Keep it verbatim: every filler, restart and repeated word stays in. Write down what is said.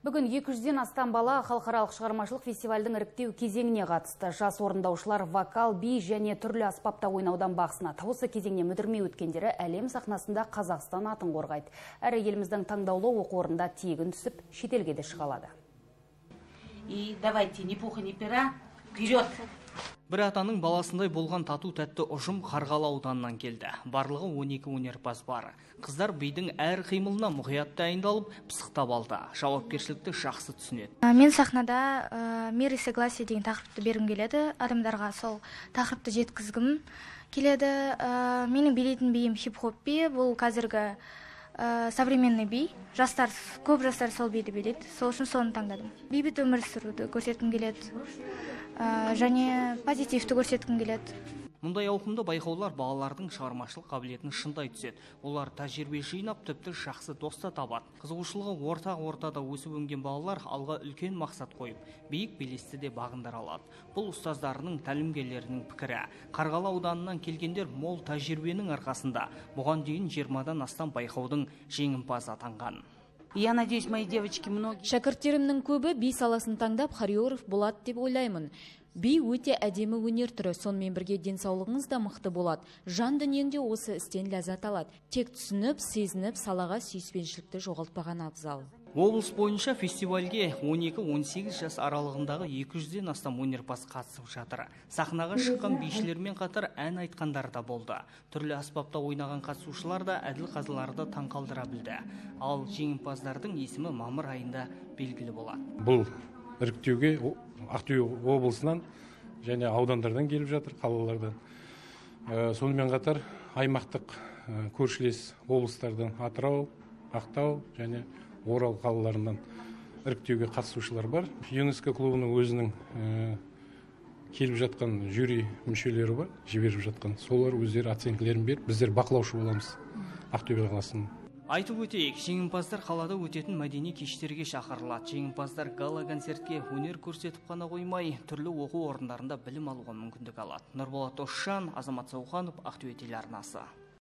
Бүгін екі жүзден астам бала халықаралық шығармашылық фестивальдің іріктеу кезеңіне қатысты. Жас орындаушылар вокал, би және түрлі аспапта ойнаудан бақ сынады. Осы кезеңне мүдірмей өткендері әлем сахнасында Қазақстан атын қорғайды. Әрі еліміздің таңдаулы оқу орнында тегін түсіп, шетелге де шыға алады. И давайте, ни пуха, ни пера, вперед! Бір атаның баласындай болған тату тәтті ұжым Қарғалы ауданынан келді. Барлығы он екі өнерпаз бар. Қыздар бидің әр қимылына мұқият дайындалып, пысықтап алды. Жауапкершілікті жақсы түсінеді. Мен сахнада мир и согласие деген тақырыпты бергім келеді. Адамдарға сол тақырыпты жеткізгім келеді. Менің билейтін биім хип-хоп би, бұл қазіргі современный би. Жастар, көп жастар сол биді билейді. Сол үшін соны таңдадым. Бейбіт өмір сүруді көрсеткім келеді. Және позитивті көрсеткім келеді. Мұндай ауқымды байқаулар балалардың шығармашылық қабілетін шындай түседі. Олар тәжірибе жинап, тіпті жақсы доста табады. Қызығушылығы ортақ ортада өсіп өнген балалар алға үлкен мақсат қойып, биік белесті де бағындыра алады. Бұл ұстаздарының, тәлімгерлерінің пікірі. Қарғалы ауданынан келгендер мол тәжірибенің арқасында бұған дейін жиырмадан астам байқаудың жеңімпазы атанған. Я надеюсь, мои девочки многие. Шәкірттерімнің көбі би саласын таңдап хореограф болады деп ойлаймын. Би өте әдемі өнер түрі, сонымен бірге денсаулығыңыз да мықты болады. Жан дүниеңде осы істен ләззат алады. Тек түсініп, сезініп, салаға сүйіспеншілікті жоғалтпаған абзал. Облыс бойынша фестивальге он екі он сегіз жас аралығындағы екі жүзден астам өнерпаз қатысып жатыр. Сахнаға шыққан бишілермен қатар ән айтқандар да болды. Түрлі аспапта ойнаған қатысушылар да әділ қазыларды таңқалдыра білді. Ал жеңімпаздардың есімі мамыр айында белгілі болады. Бұл іріктеуге Ақтөбе облысынан және аудандардан келіп жатыр, қалалардан. Сонымен қатар аймақтық көршілес облыстардан Атырау, Ақтау және Орал қалаларынан іріктеуге қатысушылар бар. ЮНЕСКО клубының өзінің келіп жатқан жюри мүшелері бар, жіберіп жатқан. Солар өздері оценкілерін беріп, біздер бақылаушы боламыз Ақтөбе қаласының. Айтып өтейік, жеңімпаздар қалада өтетін мәдени кештерге шақырылады. Жеңімпаздар гала-концертке өнер көрсетіп қана қоймай, түрлі оқу орындарында білім алуға мүмкіндік алады. Нұрболат Осшан, Азамат Сауханов, Ақтөбе телеарнасы.